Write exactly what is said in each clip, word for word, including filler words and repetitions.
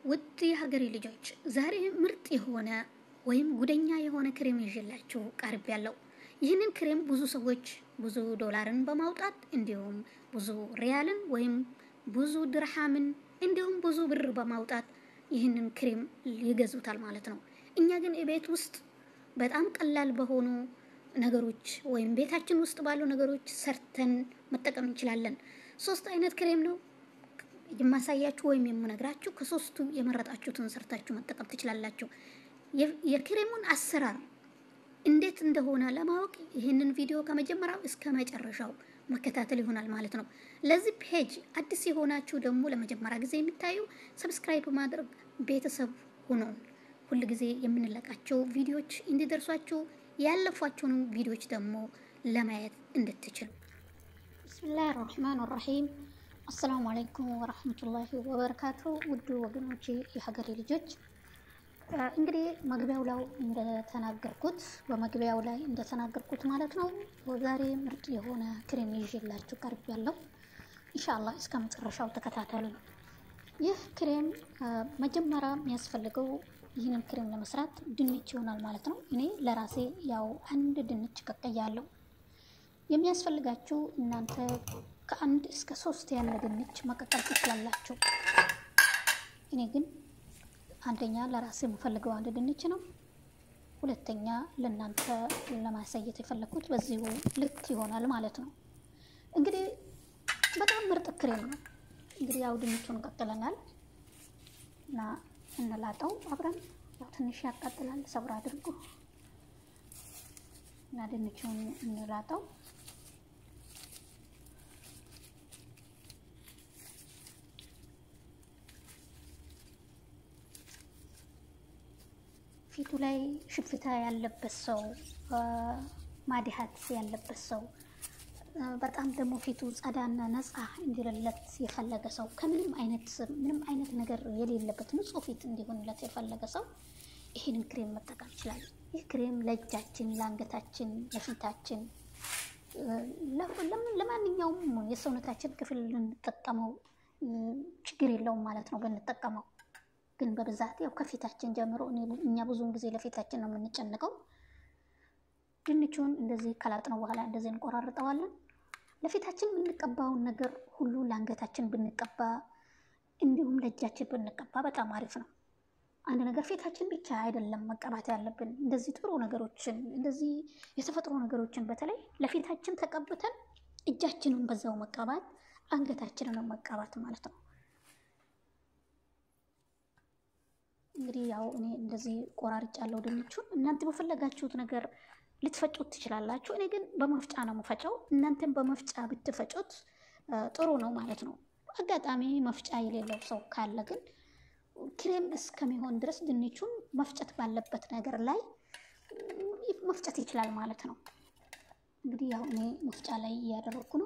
ውድ የሀገሬ ልጆች ዛሬ ምርጥ የሆነ ወይም ጉደኛ የሆነ ክሬም ይዤላችሁ ቀርብ ያለው። ይህንን ክሬም ብዙ ሰዎች ብዙ ዶላርን በማውጣት እንዲሁም ብዙ ሪያልን ወይም ብዙ ድርሃምን እንዲሁም ብዙ ብር በማውጣት ይህንን ክሬም ይገዙታል ማለት ነው። እኛ ግን ቤት ውስጥ በጣም ቀላል በሆኑ ነገሮች ወይም ቤታችን ውስጥ ባሉ ነገሮች ሰርተን መጠቀም እንችላለን። ሶስት አይነት ክሬም ነው የማሳያችሁ ወይም የምነግራችሁ። ከሶስቱ የመረጣችሁትን ሰርታችሁ መጠቀም ትችላላችሁ። የክሬሙን አሰራር እንዴት እንደሆነ ለማወቅ ይህንን ቪዲዮ ከመጀመሪያው እስከ መጨረሻው መከታተል ይሆናል ማለት ነው። ለዚህ ፔጅ አዲስ የሆናችሁ ደግሞ ለመጀመሪያ ጊዜ የሚታዩ ሰብስክራይብ ማድረግ ቤተሰብ ሆኖ ሁሉ ጊዜ የምንለቃቸው ቪዲዮዎች እንዲደርሷችሁ ያለፏቸውን ቪዲዮዎች ደግሞ ለማየት እንድትችሉ። ቢስሚላህ الرحمن الرحيم السلام عليكم ورحمة الله وبركاته። ውድ ወገኖቼ የሀገሬ ልጆች እንግዲህ መግቢያው ላይ እንደተናገርኩት በመግቢያው ላይ እንደተናገርኩት ማለት ነው ዛሬ ምርጥ የሆነ ክሬም ይዤላችሁ ቀርቤያለሁ። ኢንሻአላህ እስከ መጨረሻው ተከታተሉ። ይህ ክሬም መጀመሪያ የሚያስፈልገው ይህንን ክሬም ለመስራት ድንች ይሆናል ማለት ነው። እኔ ለራሴ ያው አንድ ድንች ቀቅያለሁ። የሚያስፈልጋችሁ እናንተ ከአንድ እስከ ሶስት ያለ ድንች መቀቀል ትችላላችሁ። እኔ ግን አንደኛ ለራሴ የምፈልገው አንድ ድንች ነው። ሁለተኛ ለእናንተ ለማሳየት የፈለኩት በዚሁ ልክ ይሆናል ማለት ነው። እንግዲህ በጣም ምርጥ ክሬም ነው። እንግዲህ ያው ድንቹን ቀቅለናል እና እንላጣው አብረን። ያው ትንሽ ያቃጥላል፣ ሰብር አድርጉ እና ድንቹን እንላጣው። ፊቱ ላይ ሽፍታ ያለበት ሰው ማዲሃት ያለበት ሰው በጣም ደግሞ ፊቱ ጸዳና ነፃ እንዲልለት የፈለገ ሰው ከምንም አይነት ምንም አይነት ነገር የሌለበት ንጹህ ፊት እንዲሆንለት የፈለገ ሰው ይሄንን ክሬም መጠቀም ይችላል። ይህ ክሬም ለእጃችን፣ ለአንገታችን፣ ለፊታችን ለማንኛውም የሰውነታችን ክፍል ልንጠቀመው ችግር የለውም ማለት ነው ብንጠቀመው። ግን በብዛት ያው ከፊታችን ጀምሮ እኛ ብዙውን ጊዜ ለፊታችን ነው የምንጨነቀው። ድንቹን እንደዚህ ከላጥነው በኋላ እንደዚህ እንቆራርጠዋለን። ለፊታችን የምንቀባው ነገር ሁሉ ለአንገታችን ብንቀባ እንዲሁም ለእጃችን ብንቀባ በጣም አሪፍ ነው። አንድ ነገር ፊታችን ብቻ አይደለም መቀባት ያለብን፣ እንደዚህ ጥሩ ነገሮችን እንደዚህ የተፈጥሮ ነገሮችን በተለይ ለፊታችን ተቀብተን እጃችንን በዛው መቀባት አንገታችንን መቀባት ማለት ነው። እንግዲህ ያው እኔ እንደዚህ ቆራርጫለሁ ድንቹን። እናንተ በፈለጋችሁት ነገር ልትፈጩት ትችላላችሁ። እኔ ግን በመፍጫ ነው የምፈጨው። እናንተም በመፍጫ ብትፈጩት ጥሩ ነው ማለት ነው። አጋጣሚ መፍጫ የሌለው ሰው ካለ ግን ክሬም እስከሚሆን ድረስ ድንቹን መፍጨት ባለበት ነገር ላይ መፍጨት ይችላል ማለት ነው። እንግዲህ ያው እኔ መፍጫ ላይ እያደረኩ ነው።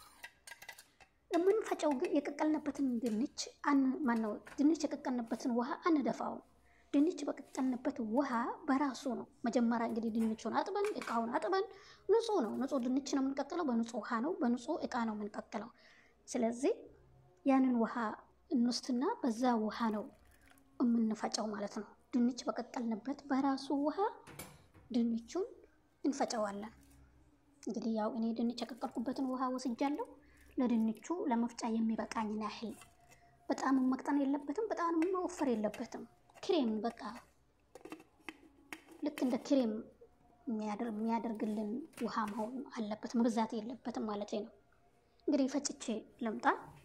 የምንፈጨው ግን የቀቀልንበትን ድንች አን ማነው ድንች የቀቀልንበትን ውሃ አንደፋው። ድንች በቀቀልንበት ውሃ በራሱ ነው መጀመሪያ እንግዲህ ድንቹን አጥበን እቃውን አጥበን ንጹህ ነው ንጹህ ድንች ነው የምንቀቅለው፣ በንጹህ ውሃ ነው በንጹህ እቃ ነው የምንቀቅለው። ስለዚህ ያንን ውሃ እንወስድና በዛ ውሃ ነው የምንፈጨው ማለት ነው። ድንች በቀቀልንበት በራሱ ውሃ ድንቹን እንፈጨዋለን። እንግዲህ ያው እኔ ድንች የቀቀልኩበትን ውሃ ወስጃለሁ። ለድንቹ ለመፍጫ የሚበቃኝ ያህል በጣም መቅጠን የለበትም፣ በጣም መወፈር የለበትም። ክሬም በቃ ልክ እንደ ክሬም የሚያደርግ የሚያደርግልን ውሃ መሆን አለበት፣ መብዛት የለበትም ማለት ነው። እንግዲህ ፈጭቼ ልምጣ።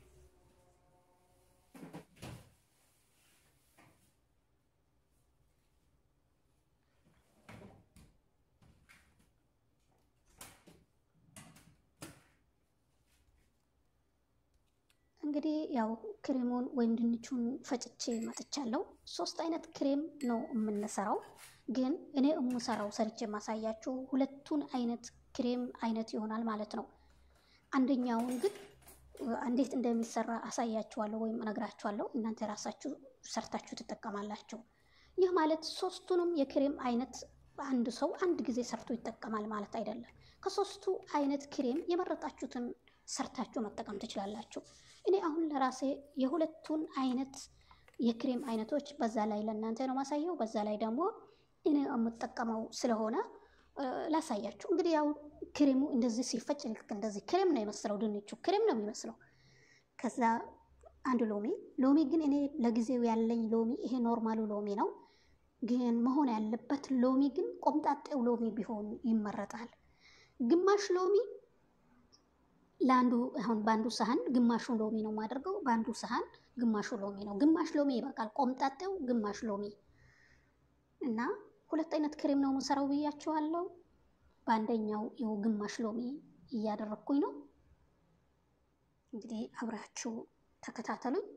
እንግዲህ ያው ክሬሙን ወይም ድንቹን ፈጭቼ መጥቻለሁ። ሶስት አይነት ክሬም ነው የምንሰራው፣ ግን እኔ የምሰራው ሰርቼ ማሳያችሁ ሁለቱን አይነት ክሬም አይነት ይሆናል ማለት ነው። አንደኛውን ግን እንዴት እንደሚሰራ አሳያችኋለሁ ወይም እነግራችኋለሁ። እናንተ ራሳችሁ ሰርታችሁ ትጠቀማላችሁ። ይህ ማለት ሶስቱንም የክሬም አይነት አንድ ሰው አንድ ጊዜ ሰርቶ ይጠቀማል ማለት አይደለም። ከሶስቱ አይነት ክሬም የመረጣችሁትን ሰርታችሁ መጠቀም ትችላላችሁ። እኔ አሁን ለራሴ የሁለቱን አይነት የክሬም አይነቶች በዛ ላይ ለእናንተ ነው ማሳየው። በዛ ላይ ደግሞ እኔ የምጠቀመው ስለሆነ ላሳያችሁ። እንግዲህ ያው ክሬሙ እንደዚህ ሲፈጭ ልክ እንደዚህ ክሬም ነው የመሰለው፣ ድንቹ ክሬም ነው የሚመስለው። ከዛ አንድ ሎሚ ሎሚ ግን እኔ ለጊዜው ያለኝ ሎሚ ይሄ ኖርማሉ ሎሚ ነው። ግን መሆን ያለበት ሎሚ ግን ቆምጣጤው ሎሚ ቢሆን ይመረጣል። ግማሽ ሎሚ ለአንዱ አሁን በአንዱ ሳህን ግማሹ ሎሚ ነው የማደርገው፣ በአንዱ ሳህን ግማሹ ሎሚ ነው። ግማሽ ሎሚ ይበቃል፣ ቆምጣጤው ግማሽ ሎሚ እና ሁለት አይነት ክሬም ነው የምሰራው ብያችኋለሁ። በአንደኛው ይኸው ግማሽ ሎሚ እያደረኩኝ ነው። እንግዲህ አብራችሁ ተከታተሉኝ።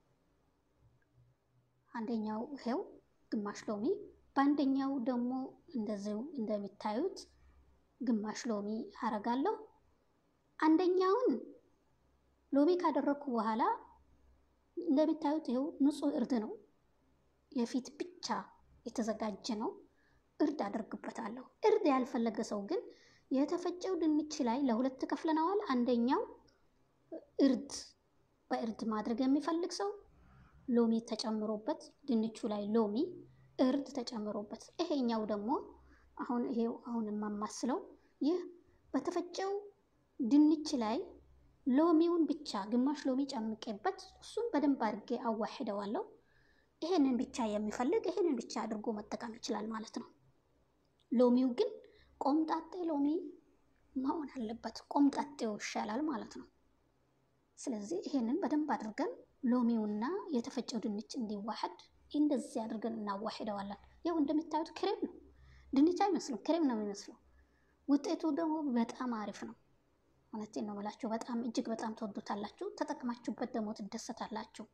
አንደኛው ይሄው ግማሽ ሎሚ፣ በአንደኛው ደግሞ እንደዚሁ እንደሚታዩት ግማሽ ሎሚ አረጋለሁ። አንደኛውን ሎሚ ካደረኩ በኋላ እንደሚታዩት ይኸው ንጹህ እርድ ነው፣ የፊት ብቻ የተዘጋጀ ነው። እርድ አደርግበታለሁ። እርድ ያልፈለገ ሰው ግን የተፈጨው ድንች ላይ ለሁለት ከፍለናል። አንደኛው እርድ በእርድ ማድረግ የሚፈልግ ሰው ሎሚ ተጨምሮበት፣ ድንቹ ላይ ሎሚ እርድ ተጨምሮበት፣ ይሄኛው ደግሞ አሁን ይሄው አሁን የማማስለው ይህ በተፈጨው ድንች ላይ ሎሚውን ብቻ ግማሽ ሎሚ ጨምቄበት እሱን በደንብ አድርጌ አዋህደዋለሁ። ይሄንን ብቻ የሚፈልግ ይሄንን ብቻ አድርጎ መጠቀም ይችላል ማለት ነው። ሎሚው ግን ቆምጣጤ ሎሚ መሆን አለበት፣ ቆምጣጤው ይሻላል ማለት ነው። ስለዚህ ይሄንን በደንብ አድርገን ሎሚውና የተፈጨው ድንች እንዲዋሃድ እንደዚህ አድርገን እናዋህደዋለን። ያው እንደምታዩት ክሬም ነው፣ ድንች አይመስልም፣ ክሬም ነው የሚመስለው። ውጤቱ ደግሞ በጣም አሪፍ ነው። እውነቴን ነው የምላችሁ፣ በጣም እጅግ በጣም ተወዱታላችሁ። ተጠቅማችሁበት ደግሞ ትደሰታላችሁ።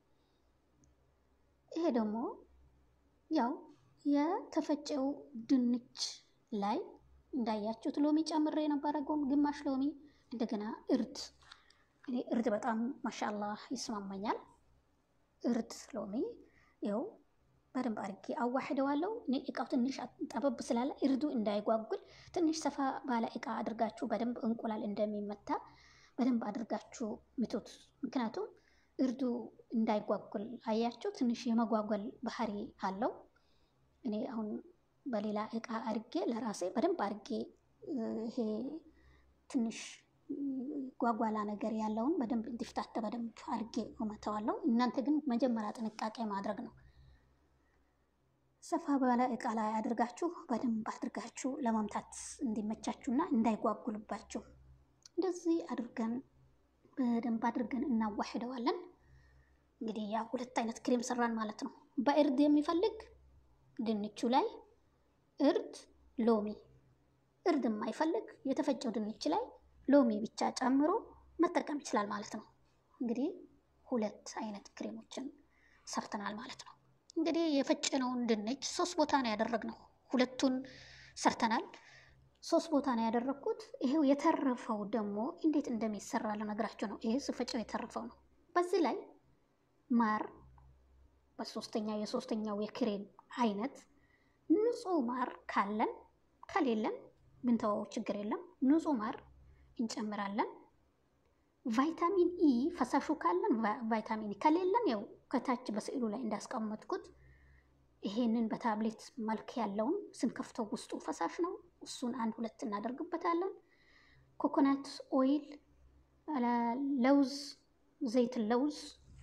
ይሄ ደግሞ ያው የተፈጨው ድንች ላይ እንዳያችሁት ሎሚ ጨምሬ ነበረ፣ ግማሽ ሎሚ፣ እንደገና እርድ። እኔ እርድ በጣም ማሻአላህ ይስማማኛል። እርድ ሎሚ ይኸው በደንብ አድርጌ አዋህደዋለሁ። እኔ እቃው ትንሽ ጠበብ ስላለ እርዱ እንዳይጓጉል ትንሽ ሰፋ ባለ እቃ አድርጋችሁ በደንብ እንቁላል እንደሚመታ በደንብ አድርጋችሁ ምቱት። ምክንያቱም እርዱ እንዳይጓጉል አያችሁ፣ ትንሽ የመጓጓል ባህሪ አለው። እኔ አሁን በሌላ እቃ አድርጌ ለራሴ በደንብ አድርጌ ይሄ ትንሽ ጓጓላ ነገር ያለውን በደንብ እንዲፍታታ በደንብ አድርጌ እመተዋለሁ። እናንተ ግን መጀመሪያ ጥንቃቄ ማድረግ ነው። ሰፋ ባለ እቃ ላይ አድርጋችሁ በደንብ አድርጋችሁ ለማምታት እንዲመቻችሁና እንዳይጓጉልባችሁ እንደዚህ አድርገን በደንብ አድርገን እናዋህደዋለን። እንግዲህ ያ ሁለት አይነት ክሬም ሰራን ማለት ነው። በእርድ የሚፈልግ ድንቹ ላይ እርድ ሎሚ፣ እርድ የማይፈልግ የተፈጨው ድንች ላይ ሎሚ ብቻ ጨምሮ መጠቀም ይችላል ማለት ነው። እንግዲህ ሁለት አይነት ክሬሞችን ሰርተናል ማለት ነው። እንግዲህ የፈጨነውን ድንች ሶስት ቦታ ነው ያደረግነው። ሁለቱን ሰርተናል፣ ሶስት ቦታ ነው ያደረኩት። ይሄው የተረፈው ደግሞ እንዴት እንደሚሰራ ለነገራችሁ ነው። ይሄ ስፈጨው የተረፈው ነው። በዚህ ላይ ማር በሶስተኛው የሶስተኛው የክሬም አይነት ንጹህ ማር ካለን ከሌለን ብንተወው ችግር የለም። ንጹህ ማር እንጨምራለን። ቫይታሚን ኢ ፈሳሹ ካለን ቫይታሚን ኢ ከሌለን ያው ከታች በስዕሉ ላይ እንዳስቀመጥኩት ይሄንን በታብሌት መልክ ያለውን ስንከፍተው ውስጡ ፈሳሽ ነው። እሱን አንድ ሁለት እናደርግበታለን። ኮኮናት ኦይል፣ ለውዝ ዘይት ለውዝ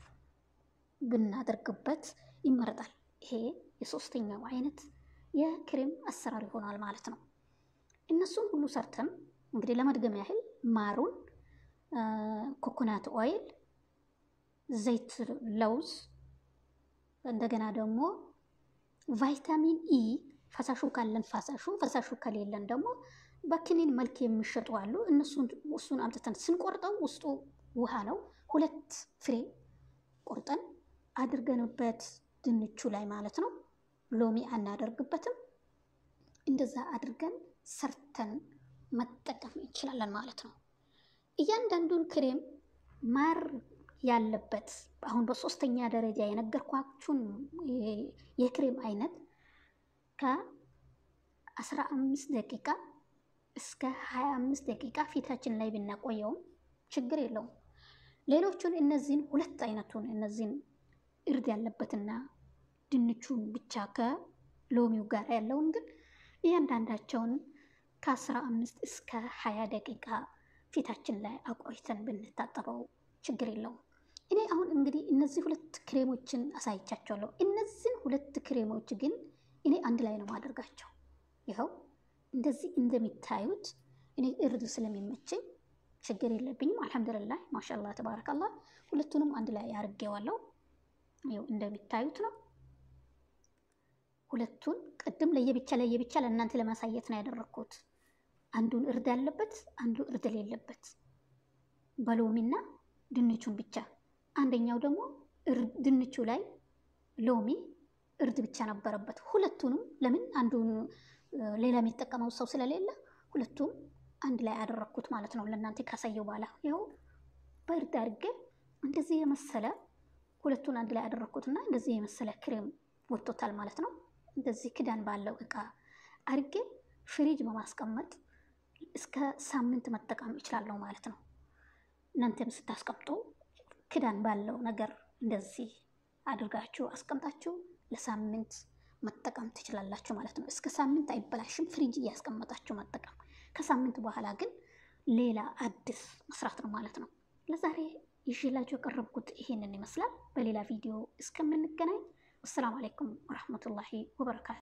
ብናደርግበት ይመረጣል። ይሄ የሶስተኛው አይነት የክሬም አሰራር ይሆናል ማለት ነው። እነሱን ሁሉ ሰርተን እንግዲህ ለመድገም ያህል ማሩን፣ ኮኮናት ኦይል፣ ዘይት ለውዝ፣ እንደገና ደግሞ ቫይታሚን ኢ ፈሳሹ ካለን ፈሳሹ ፈሳሹ ከሌለን ደግሞ በክኒን መልክ የሚሸጡ አሉ። እነሱን እሱን አምጥተን ስንቆርጠው ውስጡ ውሃ ነው። ሁለት ፍሬ ቆርጠን አድርገንበት ድንቹ ላይ ማለት ነው። ሎሚ አናደርግበትም። እንደዛ አድርገን ሰርተን መጠቀም እንችላለን ማለት ነው። እያንዳንዱን ክሬም ማር ያለበት አሁን በሶስተኛ ደረጃ የነገርኳችሁን የክሬም አይነት ከአስራ አምስት ደቂቃ እስከ ሀያ አምስት ደቂቃ ፊታችን ላይ ብናቆየውም ችግር የለውም። ሌሎቹን እነዚህን ሁለት አይነቱን እነዚህን እርድ ያለበትና ድንቹን ብቻ ከሎሚው ጋር ያለውን ግን እያንዳንዳቸውን ከአስራ አምስት እስከ ሀያ ደቂቃ ፊታችን ላይ አቆይተን ብንታጠበው ችግር የለውም። እኔ አሁን እንግዲህ እነዚህ ሁለት ክሬሞችን አሳይቻቸዋለሁ። እነዚህን ሁለት ክሬሞች ግን እኔ አንድ ላይ ነው ማደርጋቸው። ይኸው እንደዚህ እንደሚታዩት እኔ እርድ ስለሚመቸኝ ችግር የለብኝም። አልሐምዱሊላህ ማሻአላህ ተባረከላህ። ሁለቱንም አንድ ላይ አድርጌዋለሁ። ይኸው እንደሚታዩት ነው። ሁለቱን ቅድም ለየብቻ ለየብቻ ለእናንተ ለማሳየት ነው ያደረኩት። አንዱን እርድ ያለበት፣ አንዱ እርድ የሌለበት በሎሚና ድንቹን ብቻ። አንደኛው ደግሞ ድንቹ ላይ ሎሚ እርድ ብቻ ነበረበት። ሁለቱንም ለምን አንዱን ሌላ የሚጠቀመው ሰው ስለሌለ ሁለቱም አንድ ላይ አደረኩት ማለት ነው። ለእናንተ ካሳየው በኋላ ይኸው በእርድ አድርጌ እንደዚህ የመሰለ ሁለቱን አንድ ላይ አደረኩትና እንደዚህ የመሰለ ክሬም ወጥቶታል ማለት ነው። እንደዚህ ክዳን ባለው እቃ አድርጌ ፍሪጅ በማስቀመጥ እስከ ሳምንት መጠቀም ይችላለሁ ማለት ነው። እናንተም ስታስቀምጡ ክዳን ባለው ነገር እንደዚህ አድርጋችሁ አስቀምጣችሁ ለሳምንት መጠቀም ትችላላችሁ ማለት ነው። እስከ ሳምንት አይበላሽም፣ ፍሪጅ እያስቀመጣችሁ መጠቀም። ከሳምንት በኋላ ግን ሌላ አዲስ መስራት ነው ማለት ነው። ለዛሬ ይዤላችሁ የቀረብኩት ይሄንን ይመስላል። በሌላ ቪዲዮ እስከምንገናኝ አሰላሙ አለይኩም ወራህመቱላሂ ወበረካቱ።